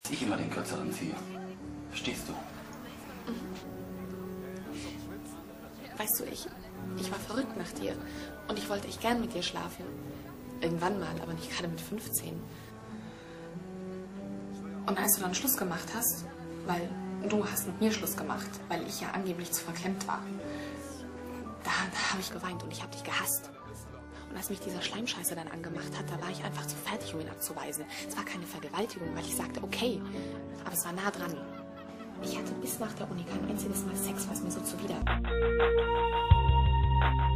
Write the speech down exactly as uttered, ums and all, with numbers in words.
Ich immer den kürzeren ziehe. Verstehst du? Weißt du, ich, ich war verrückt nach dir. Und ich wollte echt gern mit dir schlafen. Irgendwann mal, aber nicht gerade mit fünfzehn. Und als du dann Schluss gemacht hast, weil du hast mit mir Schluss gemacht, weil ich ja angeblich zu verklemmt war, da, da habe ich geweint und ich habe dich gehasst. Und als mich dieser Schleimscheißer dann angemacht hat, da war ich einfach zu fertig, um ihn abzuweisen. Es war keine Vergewaltigung, weil ich sagte, okay, aber es war nah dran. Ich hatte bis nach der Uni kein einziges Mal Sex, was mir so zuwider war.